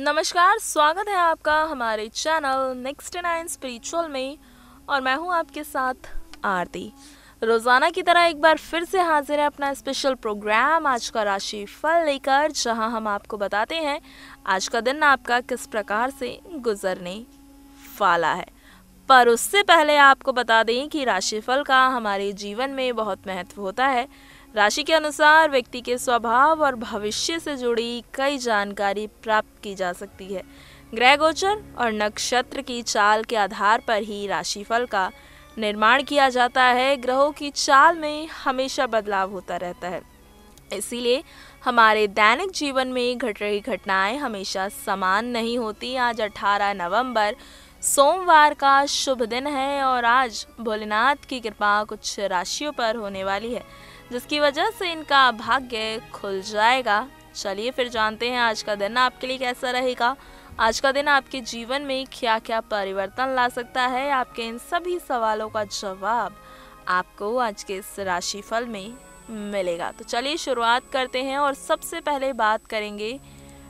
नमस्कार, स्वागत है आपका हमारे चैनल नेक्स्ट 9 स्पिरिचुअल में। और मैं हूं आपके साथ आरती। रोज़ाना की तरह एक बार फिर से हाजिर है अपना स्पेशल प्रोग्राम आज का राशि फल लेकर, जहां हम आपको बताते हैं आज का दिन आपका किस प्रकार से गुजरने वाला है। पर उससे पहले आपको बता दें कि राशिफल का हमारे जीवन में बहुत महत्व होता है। राशि के अनुसार व्यक्ति के स्वभाव और भविष्य से जुड़ी कई जानकारी प्राप्त की जा सकती है। ग्रह गोचर और नक्षत्र की चाल के आधार पर ही राशिफल का निर्माण किया जाता है। ग्रहों की चाल में हमेशा बदलाव होता रहता है, इसीलिए हमारे दैनिक जीवन में घट रही घटनाएं हमेशा समान नहीं होती। आज 18 नवंबर सोमवार का शुभ दिन है और आज भोलेनाथ की कृपा कुछ राशियों पर होने वाली है, जिसकी वजह से इनका भाग्य खुल जाएगा। चलिए फिर जानते हैं आज का दिन आपके लिए कैसा रहेगा। आज का दिन आपके जीवन में क्या क्या परिवर्तन ला सकता है, आपके इन सभी सवालों का जवाब आपको आज के इस राशिफल में मिलेगा। तो चलिए शुरुआत करते हैं और सबसे पहले बात करेंगे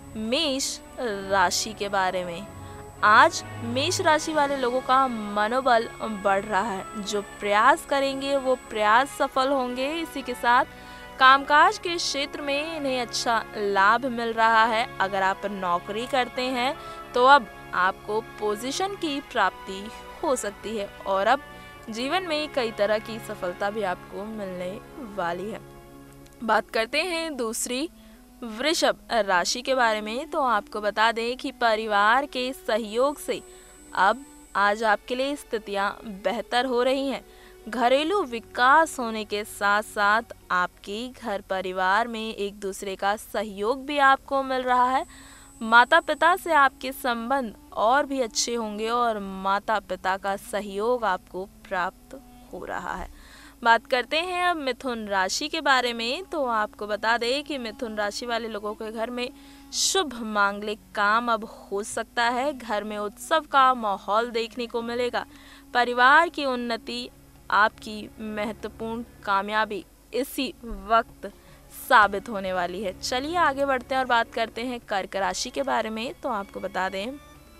मेष राशि के बारे में। आज मेष राशि वाले लोगों का मनोबल बढ़ रहा है। जो प्रयास करेंगे वो प्रयास सफल होंगे। इसी के साथ कामकाज के क्षेत्र में इन्हें अच्छा लाभ मिल रहा है। अगर आप नौकरी करते हैं तो अब आपको पोजीशन की प्राप्ति हो सकती है और अब जीवन में कई तरह की सफलता भी आपको मिलने वाली है। बात करते हैं दूसरी वृषभ राशि के बारे में। तो आपको बता दें कि परिवार के सहयोग से अब आज आपके लिए स्थितियां बेहतर हो रही हैं। घरेलू विकास होने के साथ साथ आपके घर परिवार में एक दूसरे का सहयोग भी आपको मिल रहा है। माता पिता से आपके संबंध और भी अच्छे होंगे और माता पिता का सहयोग आपको प्राप्त हो रहा है। बात करते हैं अब मिथुन राशि के बारे में। तो आपको बता दें कि मिथुन राशि वाले लोगों के घर में शुभ मांगलिक काम अब हो सकता है। घर में उत्सव का माहौल देखने को मिलेगा। परिवार की उन्नति आपकी महत्वपूर्ण कामयाबी इसी वक्त साबित होने वाली है। चलिए आगे बढ़ते हैं और बात करते हैं कर्क राशि के बारे में। तो आपको बता दें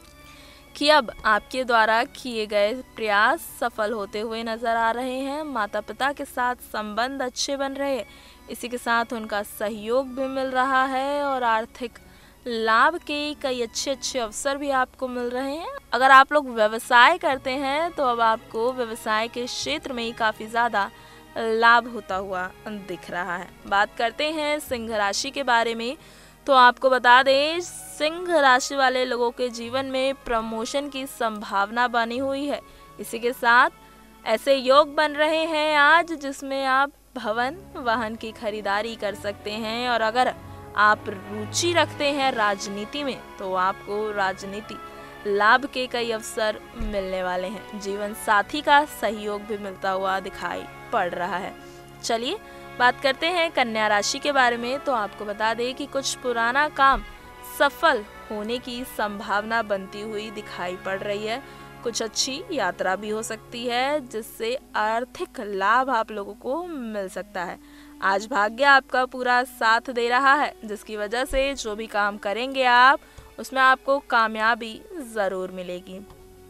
कि अब आपके द्वारा किए गए प्रयास सफल होते हुए नजर आ रहे हैं। माता पिता के साथ संबंध अच्छे बन रहे हैं। इसी के साथ उनका सहयोग भी मिल रहा है और आर्थिक लाभ के कई अच्छे अवसर भी आपको मिल रहे हैं। अगर आप लोग व्यवसाय करते हैं तो अब आपको व्यवसाय के क्षेत्र में काफ़ी ज़्यादा लाभ होता हुआ दिख रहा है। बात करते हैं सिंह राशि के बारे में। तो आपको बता दें सिंह राशि वाले लोगों के जीवन में प्रमोशन की संभावना बनी हुई है। इसी के साथ ऐसे योग बन रहे हैं आज जिसमें आप भवन वाहन की खरीदारी कर सकते हैं। और अगर आप रुचि रखते हैं राजनीति में तो आपको राजनीति लाभ के कई अवसर मिलने वाले हैं। जीवन साथी का सहयोग भी मिलता हुआ दिखाई पड़ रहा है। चलिए बात करते हैं कन्या राशि के बारे में। तो आपको बता दें कि कुछ पुराना काम सफल होने की संभावना बनती हुई दिखाई पड़ रही है। कुछ अच्छी यात्रा भी हो सकती है जिससे आर्थिक लाभ आप लोगों को मिल सकता है। आज भाग्य आपका पूरा साथ दे रहा है, जिसकी वजह से जो भी काम करेंगे आप उसमें आपको कामयाबी ज़रूर मिलेगी।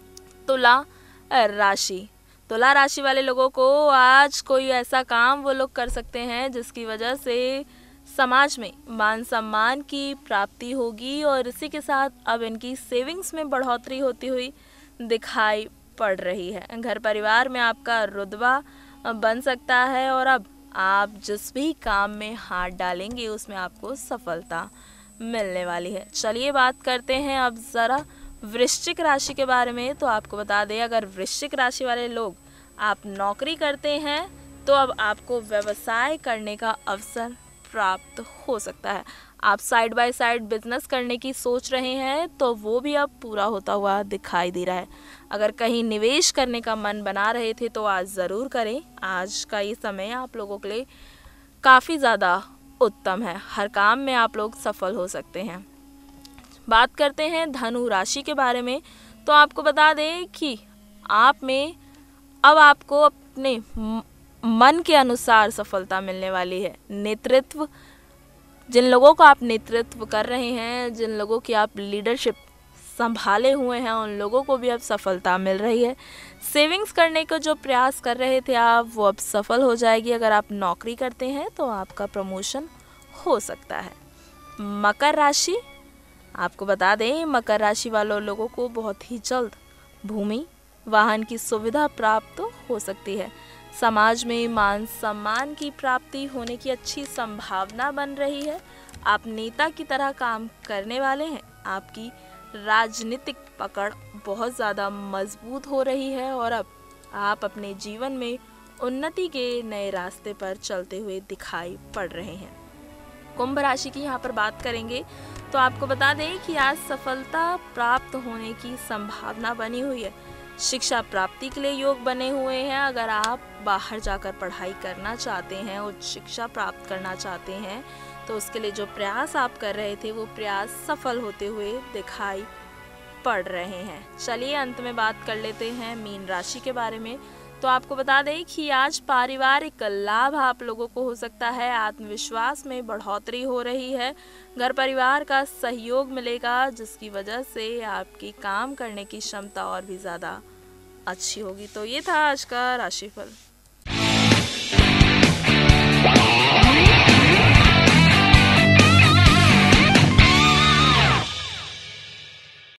तुला राशि वाले लोगों को आज कोई ऐसा काम वो लोग कर सकते हैं जिसकी वजह से समाज में मान सम्मान की प्राप्ति होगी और इसी के साथ अब इनकी सेविंग्स में बढ़ोतरी होती हुई दिखाई पड़ रही है। घर परिवार में आपका रुतबा बन सकता है और अब आप जिस भी काम में हाथ डालेंगे उसमें आपको सफलता मिलने वाली है। चलिए बात करते हैं अब ज़रा वृश्चिक राशि के बारे में। तो आपको बता दें अगर वृश्चिक राशि वाले लोग आप नौकरी करते हैं तो अब आपको व्यवसाय करने का अवसर प्राप्त हो सकता है। आप साइड बाय साइड बिजनेस करने की सोच रहे हैं तो वो भी अब पूरा होता हुआ दिखाई दे रहा है। अगर कहीं निवेश करने का मन बना रहे थे तो आज ज़रूर करें। आज का ये समय आप लोगों के लिए काफ़ी ज़्यादा उत्तम है। हर काम में आप लोग सफल हो सकते हैं। बात करते हैं धनु राशि के बारे में। तो आपको बता दें कि आप में अब आपको अपने मन के अनुसार सफलता मिलने वाली है। नेतृत्व जिन लोगों का आप नेतृत्व कर रहे हैं, जिन लोगों की आप लीडरशिप संभाले हुए हैं, उन लोगों को भी अब सफलता मिल रही है। सेविंग्स करने का जो प्रयास कर रहे थे आप, वो अब सफल हो जाएगी। अगर आप नौकरी करते हैं तो आपका प्रमोशन हो सकता है। मकर राशि, आपको बता दें मकर राशि वालों लोगों को बहुत ही जल्द भूमि वाहन की सुविधा प्राप्त हो सकती है। समाज में मान सम्मान की प्राप्ति होने की अच्छी संभावना बन रही है। आप नेता की तरह काम करने वाले हैं। आपकी राजनीतिक पकड़ बहुत ज़्यादा मजबूत हो रही है और अब आप अपने जीवन में उन्नति के नए रास्ते पर चलते हुए दिखाई पड़ रहे हैं। कुंभ राशि की यहाँ पर बात करेंगे तो आपको बता दें कि आज सफलता प्राप्त होने की संभावना बनी हुई है। शिक्षा प्राप्ति के लिए योग बने हुए हैं। अगर आप बाहर जाकर पढ़ाई करना चाहते हैं, उच्च शिक्षा प्राप्त करना चाहते हैं, तो उसके लिए जो प्रयास आप कर रहे थे वो प्रयास सफल होते हुए दिखाई पड़ रहे हैं। चलिए अंत में बात कर लेते हैं मीन राशि के बारे में। तो आपको बता दें कि आज पारिवारिक लाभ आप लोगों को हो सकता है। आत्मविश्वास में बढ़ोतरी हो रही है। घर परिवार का सहयोग मिलेगा, जिसकी वजह से आपकी काम करने की क्षमता और भी ज़्यादा अच्छी होगी। तो ये था आज का राशिफल।